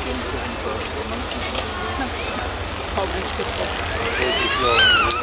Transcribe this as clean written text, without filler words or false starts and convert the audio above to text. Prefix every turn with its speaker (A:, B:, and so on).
A: Jeden Film für manchen.
B: Hab ich getroffen.
A: Wirklich, ja.